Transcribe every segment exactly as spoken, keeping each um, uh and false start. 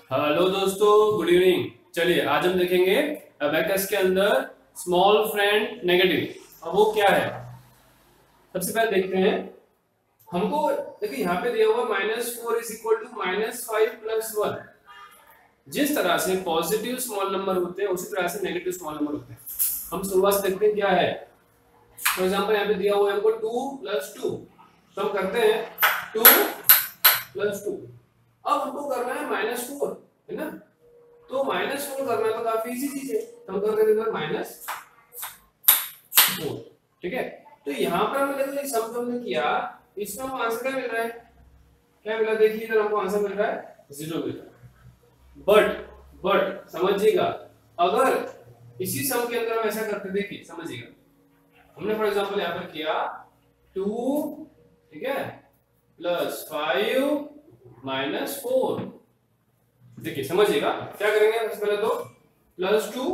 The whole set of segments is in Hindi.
हेलो दोस्तों, गुड इवनिंग। चलिए आज हम देखेंगे अबेकस के अंदर स्मॉल फ्रेंड नेगेटिव। अब वो क्या है, सबसे पहले देखते हैं। हमको देखिए यहाँ पे दिया हुआ minus four is equal to minus five plus one. जिस तरह से पॉजिटिव स्मॉल नंबर होते हैं उसी तरह से नेगेटिव स्मॉल नंबर होते हैं। हम शुरुआत से देखते हैं क्या है। फॉर एग्जाम्पल यहाँ पे दिया हुआ है हमको टू प्लस टू, तो हम करते हैं टू प्लस टू। अब हमको करना है माइनस फोर, है ना। तो माइनस फोर करना तो काफी इजी चीज है, तो हम कर देते हैं माइनस फोर। ठीक है, तो यहाँ पर हमें देखो सम जो हमने किया इसमें हमको आंसर क्या मिल रहा है, क्या मिला देखिए इधर हमको आंसर मिल रहा है जीरो मिल रहा है। बट बट समझिएगा, अगर इसी सम के अंदर हम ऐसा करते, देखिए समझिएगा, हमने फॉर एग्जांपल यहाँ पर किया टू, ठीक है, प्लस फाइव माइनस फोर। देखिए समझिएगा क्या करेंगे, सबसे पहले तो प्लस टू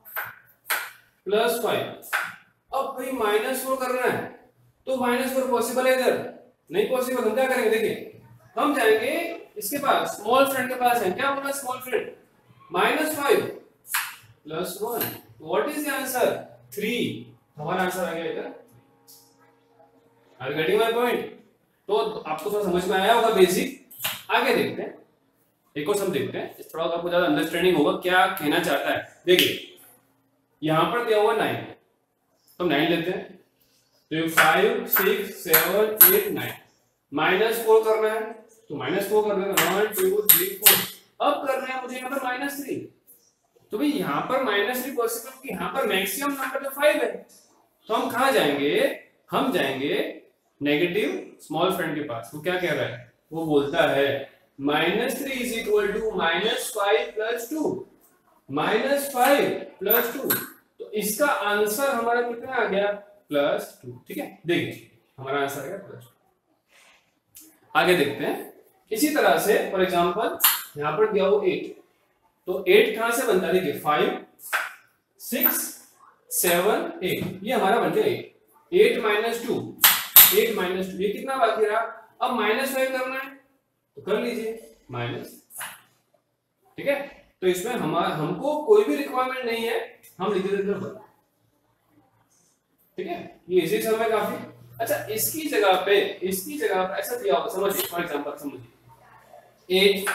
प्लस फाइव। अब भाई माइनस फोर करना है तो माइनस फोर पॉसिबल है, इधर नहीं पॉसिबल। हम क्या करेंगे, देखिए हम जाएंगे इसके पास, स्मॉल फ्रेंड के पास है, क्या बोला small friend, minus five plus one. What is the answer, three. हमारा आंसर आ गया इधर। Are you getting my point? तो आपको थोड़ा समझ में आया होगा बेसिक। आगे देखते हैं, एक और सम देखते हैं, इस थोड़ा आपको ज्यादा अंडरस्टैंडिंग होगा क्या कहना चाहता है। देखिए यहां पर दिया हुआ नाइन, तो नाइन लेते हैं, तो five six seven eight nine. Minus four करना है तो माइनस फोर कर देना, वन टू थ्री फोर। अब करना है मुझे यहाँ पर माइनस थ्री, तो भाई यहाँ पर माइनस थ्री पॉसिबल क्योंकि यहाँ पर मैक्सिमम नंबर तो फाइव है। तो हम कहाँ जाएंगे, हम जाएंगे नेगेटिव स्मॉल फ्रेंड के पास। वो क्या कह रहा है, वो बोलता है minus three is equal to minus five plus two, minus five plus two. तो इसका आंसर हमारा कितना आ गया, प्लस टू। ठीक है, देखिए हमारा आंसर आ गया प्लस टू। आगे देखते हैं इसी तरह से, फॉर एग्जांपल यहां पर दिया हो एट, तो एट कहां से बनता है, देखिए फाइव सिक्स सेवन एट, ये हमारा बन गया eight. Eight minus two, eight minus two, ये कितना बाकी रहा। अब माइनस फाइव करना है तो कर लीजिए माइनस। ठीक है, तो इसमें हमारा हमको कोई भी रिक्वायरमेंट नहीं है, हम लिख देते हैं। ठीक है, ये इजी सम है काफी। अच्छा, इसकी जगह पे इसकी जगह पे ऐसा दिया होगा, समझिए फॉर एग्जांपल समझिए एट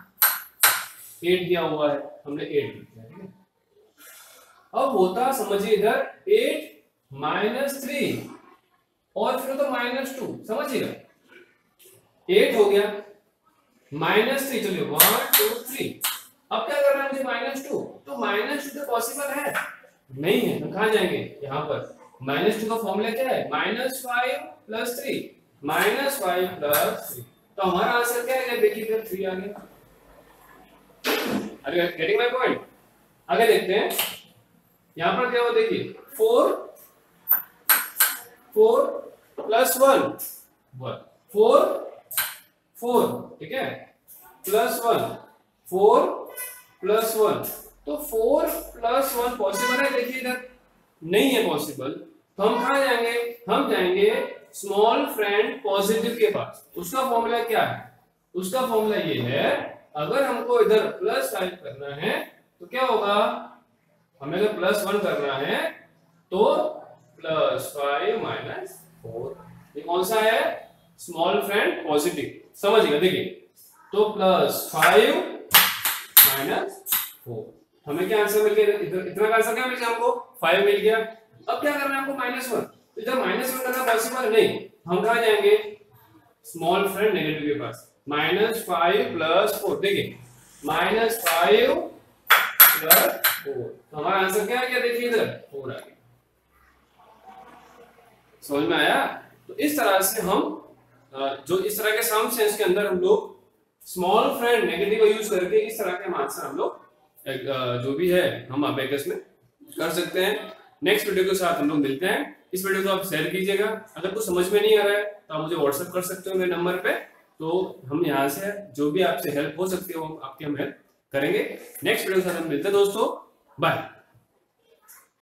एट दिया हुआ है, हमने एट लिख दिया। ठीक है, अब होता समझिए इधर एट माइनस थ्री और फिर तो माइनस टू। समझिएगा एट हो गया माइनस थ्री, चलिए वन टू थ्री। अब क्या करना है मुझे, माइनस टू, तो माइनस टू तो पॉसिबल है नहीं है, हम कहां जाएंगे, यहां पर माइनस टू का फॉर्मूला क्या है, minus five plus three, minus five plus three. तो हमारा आंसर क्या है, देखिए इधर थ्री आ गया। Are you getting my point? आगे देखते हैं, यहां पर क्या हो, देखिए four four plus one one, four four, ठीक है, plus one, four plus one. तो फोर प्लस वन पॉसिबल है, देखिए इधर नहीं है पॉसिबल। तो हम कहां जाएंगे, हम जाएंगे स्मॉल फ्रेंड पॉजिटिव के पास। उसका फॉर्मूला क्या है, उसका फॉर्मूला ये है, अगर हमको इधर प्लस फाइव करना है तो क्या होगा, हमें अगर प्लस वन करना है तो प्लस फाइव माइनस फोर। ये कौन सा है, स्मॉल फ्रेंड पॉजिटिव। समझिएगा, देखिए तो प्लस फाइव माइनस फोर, हमें क्या आंसर मिल गया, इधर इतना का आंसर क्या मिल गया हमको, फाइव मिल गया। अब क्या करना है हमको, माइनस वन। तो इधर माइनस वन करना पॉसिबल नहीं, हम कहां जाएंगे, स्मॉल फ्रेंड नेगेटिव के पास। माइनस फाइव प्लस फोर, देखिए माइनस फाइव प्लस फोर, तो हमारा आंसर क्या आ गया, देखिए इधर फोर आ गया। समझ में आया? तो इस तरह से हम जो इस तरह के सम से इसके अंदर हम लोग स्मॉल फ्रेंड नेगेटिव का यूज करके इस तरह के आंसर हम लोग जो भी है हम अबेकस में कर सकते हैं। नेक्स्ट वीडियो के साथ हम लोग मिलते हैं। इस वीडियो को आप शेयर कीजिएगा। अगर कुछ समझ में नहीं आ रहा है तो आप मुझे व्हाट्सएप कर सकते हो मेरे नंबर पे, तो हम यहाँ से जो भी आपसे हेल्प हो सकती है वो आपकी हम हेल्प करेंगे। नेक्स्ट वीडियो के साथ हम मिलते हैं दोस्तों, बाय।